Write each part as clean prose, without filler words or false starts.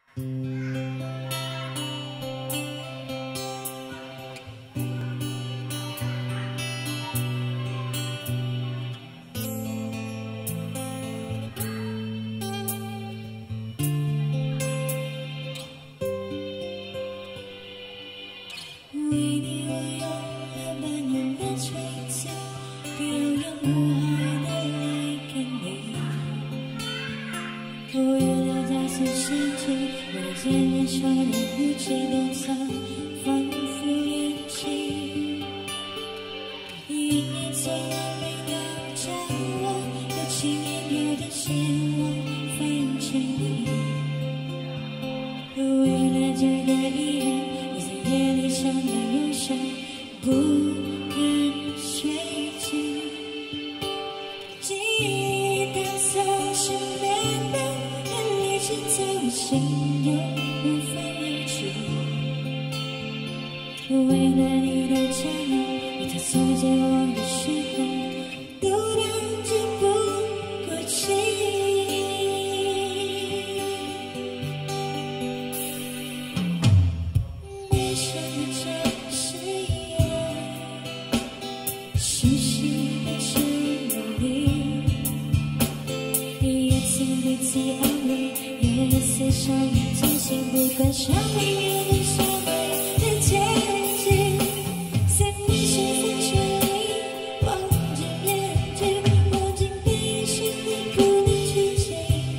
为你我用了半年的吹奏，表演无害的来给你。我原来在此世界，我的见面说的语气都曾反复练习。因你从来没有将我的情意有的希望分给你。为了这个遗憾。夜里想的忧伤不肯睡去，记忆当作是面的，眼泪只在我心又无法忍住。为了你的骄傲，我在错接我的时候，都当作不过气。熟悉的城里，一次一次安慰，夜色上总是不管上命运的伤害的结局，在梦醒分手里忘记面具，忘记悲伤的不能剧情，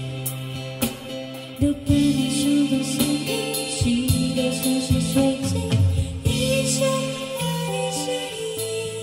都不能说的相遇，记得像是水晶，一生爱你声音。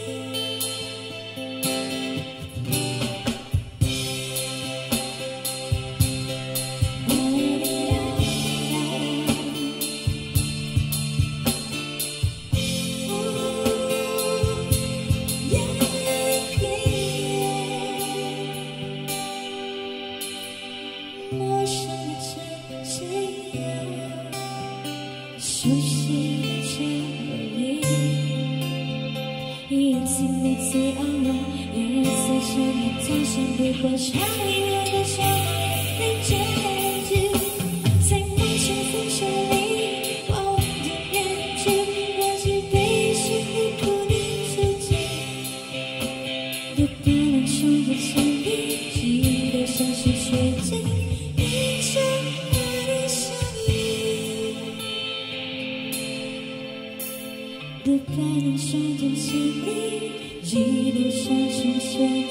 陌生的城市呀，熟悉的角落里，一次一次安慰，夜色下面总是不过上一秒的伤害的结局，在梦醒分手里忘记面具，忘记悲伤的不能自己，都不能说的相遇，记得像是水晶。都不能说的是你，记得像是水。